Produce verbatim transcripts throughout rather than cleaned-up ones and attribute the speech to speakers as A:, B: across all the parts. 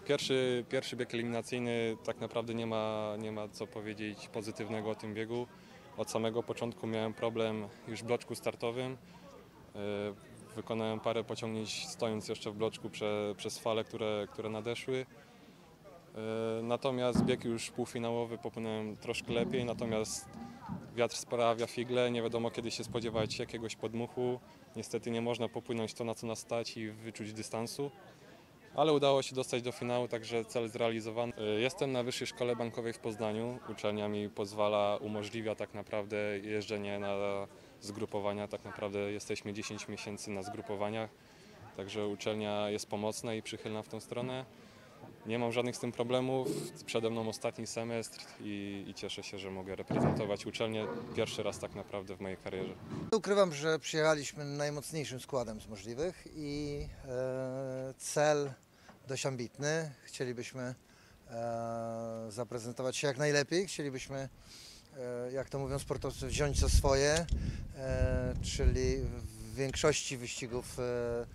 A: Pierwszy, pierwszy bieg eliminacyjny, tak naprawdę nie ma, nie ma co powiedzieć pozytywnego o tym biegu. Od samego początku miałem problem już w bloczku startowym. Wykonałem parę pociągnięć stojąc jeszcze w bloczku prze, przez fale, które, które nadeszły. Natomiast bieg już półfinałowy popłynąłem troszkę lepiej, natomiast wiatr sprawia figle, nie wiadomo kiedy się spodziewać jakiegoś podmuchu. Niestety nie można popłynąć to, na co nas stać i wyczuć dystansu. Ale udało się dostać do finału, także cel zrealizowany. Jestem na Wyższej Szkole Bankowej w Poznaniu. Uczelnia mi pozwala, umożliwia tak naprawdę jeżdżenie na zgrupowania. Tak naprawdę jesteśmy dziesięć miesięcy na zgrupowaniach, także uczelnia jest pomocna i przychylna w tą stronę. Nie mam żadnych z tym problemów. Przede mną ostatni semestr i, i cieszę się, że mogę reprezentować uczelnię pierwszy raz tak naprawdę w mojej karierze.
B: Ukrywam, że przyjechaliśmy najmocniejszym składem z możliwych i e, cel dość ambitny. Chcielibyśmy e, zaprezentować się jak najlepiej, chcielibyśmy, e, jak to mówią sportowcy, wziąć co swoje, e, czyli w większości wyścigów e,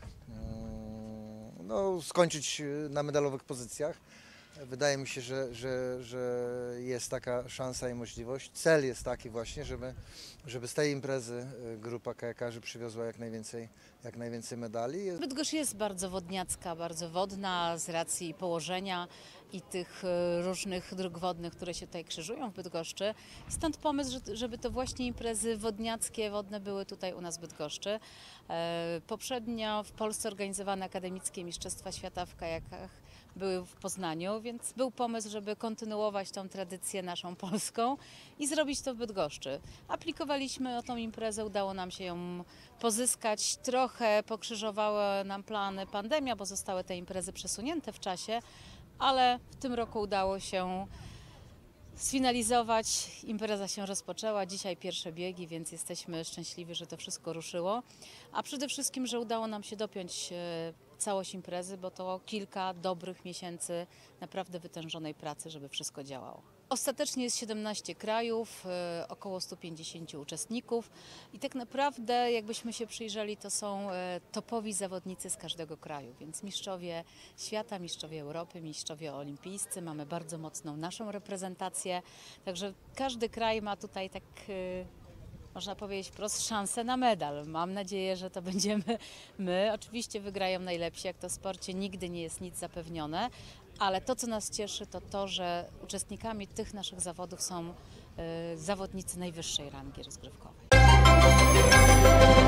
B: no, skończyć na medalowych pozycjach. Wydaje mi się, że, że, że jest taka szansa i możliwość. Cel jest taki właśnie, żeby, żeby z tej imprezy grupa kajakarzy przywiozła jak najwięcej, jak najwięcej medali.
C: Bydgoszcz jest bardzo wodniacka, bardzo wodna z racji położenia i tych różnych dróg wodnych, które się tutaj krzyżują w Bydgoszczy. Stąd pomysł, żeby to właśnie imprezy wodniackie, wodne były tutaj u nas w Bydgoszczy. Poprzednio w Polsce organizowane akademickie mistrzostwa świata w kajakach były w Poznaniu, więc był pomysł, żeby kontynuować tą tradycję naszą polską i zrobić to w Bydgoszczy. Aplikowaliśmy o tą imprezę, udało nam się ją pozyskać. Trochę pokrzyżowała nam plany pandemia, bo zostały te imprezy przesunięte w czasie, ale w tym roku udało się sfinalizować. Impreza się rozpoczęła, dzisiaj pierwsze biegi, więc jesteśmy szczęśliwi, że to wszystko ruszyło. A przede wszystkim, że udało nam się dopiąć całość imprezy, bo to kilka dobrych miesięcy naprawdę wytężonej pracy, żeby wszystko działało. Ostatecznie jest siedemnaście krajów, około stu pięćdziesięciu uczestników i tak naprawdę jakbyśmy się przyjrzeli, to są topowi zawodnicy z każdego kraju, więc mistrzowie świata, mistrzowie Europy, mistrzowie olimpijscy, mamy bardzo mocną naszą reprezentację, także każdy kraj ma tutaj tak, można powiedzieć wprost, szansę na medal. Mam nadzieję, że to będziemy my. Oczywiście wygrają najlepsi, jak to w sporcie nigdy nie jest nic zapewnione, ale to, co nas cieszy, to to, że uczestnikami tych naszych zawodów są y, zawodnicy najwyższej rangi rozgrywkowej.